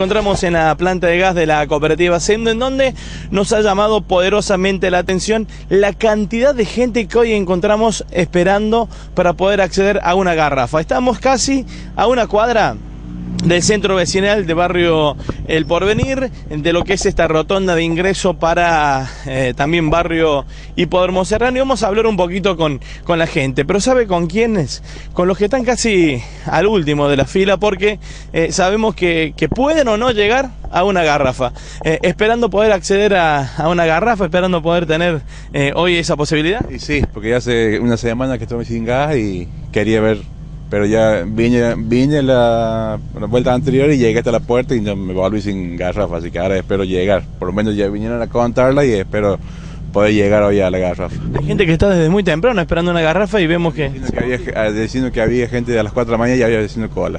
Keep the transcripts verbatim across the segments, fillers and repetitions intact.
Encontramos en la planta de gas de la cooperativa Sendo, en donde nos ha llamado poderosamente la atención la cantidad de gente que hoy encontramos esperando para poder acceder a una garrafa. Estamos casi a una cuadra del centro vecinal de barrio El Porvenir, de lo que es esta rotonda de ingreso para eh, también barrio Hipódromo Serrano, y vamos a hablar un poquito con, con la gente, pero ¿sabe con quiénes? Con los que están casi al último de la fila, porque eh, sabemos que, que pueden o no llegar a una garrafa, eh, esperando poder acceder a, a una garrafa, esperando poder tener eh, hoy esa posibilidad. Y sí, porque ya hace una semana que estoy sin gas y quería ver, pero ya vine, vine la, la vuelta anterior y llegué hasta la puerta y no me volví sin garrafa, así que ahora espero llegar. Por lo menos ya vinieron a contarla y espero poder llegar hoy a la garrafa. Hay gente que está desde muy temprano esperando una garrafa y vemos que... Diciendo que había, diciendo que había gente de las cuatro de la mañana y había haciendo cola.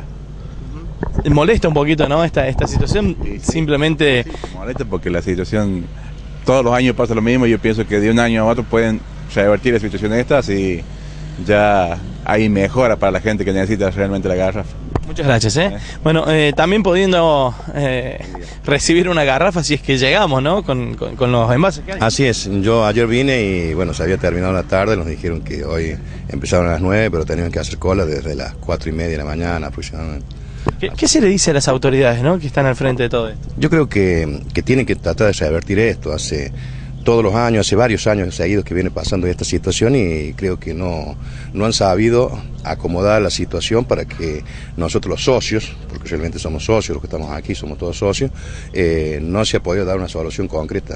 Molesta un poquito, ¿no? Esta, esta situación, sí, sí. Simplemente... Sí, molesta porque la situación, todos los años pasa lo mismo y yo pienso que de un año a otro pueden revertir la situación estas y ya hay mejora para la gente que necesita realmente la garrafa. Muchas gracias, ¿eh? ¿Eh? Bueno, eh, también pudiendo eh, recibir una garrafa si es que llegamos, ¿no? Con, con, con los envases que hay. Así es, yo ayer vine y bueno, se había terminado la tarde, nos dijeron que hoy empezaron a las nueve, pero tenían que hacer cola desde las cuatro y media de la mañana aproximadamente. ¿Qué, ¿Qué se le dice a las autoridades, ¿no? Que están al frente de todo esto? Yo creo que, que tienen que tratar de revertir esto. Hace todos los años, hace varios años seguidos que viene pasando esta situación y creo que no, no han sabido acomodar la situación para que nosotros los socios, porque realmente somos socios, los que estamos aquí somos todos socios, eh, no se ha podido dar una solución concreta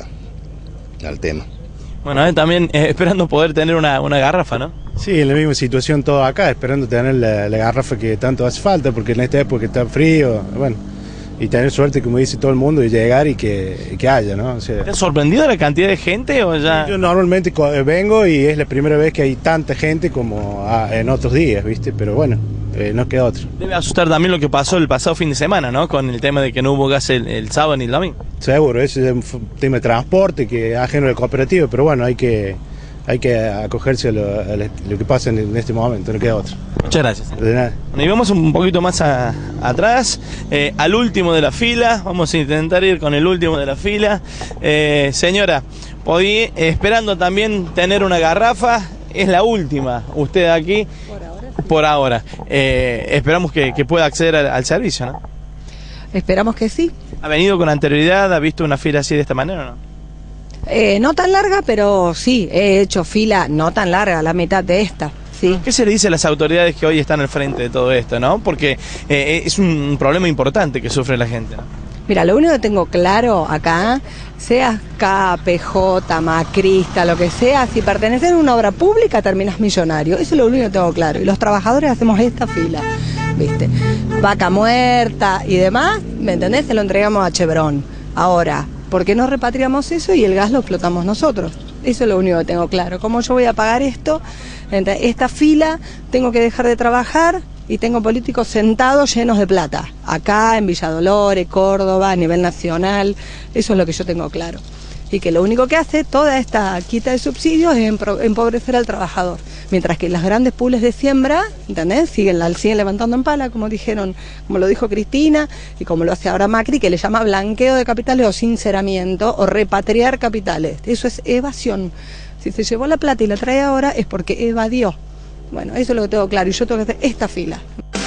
al tema. Bueno, eh, también eh, esperando poder tener una, una garrafa, ¿no? Sí, en la misma situación todo acá, esperando tener la, la garrafa que tanto hace falta, porque en esta época está frío, bueno, y tener suerte, como dice todo el mundo, de llegar y que, que haya, ¿no? O sea, ¿te ha sorprendido la cantidad de gente o ya...? Yo normalmente vengo y es la primera vez que hay tanta gente como en otros días, ¿viste? Pero bueno, eh, no queda otro. Debe asustar también lo que pasó el pasado fin de semana, ¿no? Con el tema de que no hubo gas el, el sábado ni el domingo. Seguro, ese es un tema de transporte que es ajeno al cooperativo, pero bueno, hay que... hay que acogerse a lo, a lo que pasa en, en este momento, no queda otro. Muchas gracias. De nada. Bueno, y vamos un poquito más a, atrás, eh, al último de la fila, vamos a intentar ir con el último de la fila. Eh, señora, hoy esperando también tener una garrafa, es la última, usted aquí. Por ahora. Por ahora. Eh, esperamos que, que pueda acceder al, al servicio, ¿no? Esperamos que sí. ¿Ha venido con anterioridad? ¿Ha visto una fila así de esta manera o no? Eh, no tan larga, pero sí, he hecho fila no tan larga, la mitad de esta, sí. ¿Qué se le dice a las autoridades que hoy están al frente de todo esto, no? Porque eh, es un problema importante que sufre la gente, ¿no? Mira, lo único que tengo claro acá, seas K, P J, macrista, lo que sea, si perteneces a una obra pública terminas millonario, eso es lo único que tengo claro. Y los trabajadores hacemos esta fila, ¿viste? Vaca muerta y demás, ¿me entendés? Se lo entregamos a Chevron. Ahora, ¿por qué no repatriamos eso y el gas lo explotamos nosotros? Eso es lo único que tengo claro. ¿Cómo yo voy a pagar esto? Esta fila, tengo que dejar de trabajar y tengo políticos sentados llenos de plata. Acá, en Villa Dolores, Córdoba, a nivel nacional. Eso es lo que yo tengo claro. Y que lo único que hace toda esta quita de subsidios es empobrecer al trabajador. Mientras que las grandes pools de siembra, ¿entendés? Siguen, la, siguen levantando en pala, como dijeron, como lo dijo Cristina, y como lo hace ahora Macri, que le llama blanqueo de capitales o sinceramiento, o repatriar capitales. Eso es evasión. Si se llevó la plata y la trae ahora es porque evadió. Bueno, eso es lo que tengo claro, y yo tengo que hacer esta fila.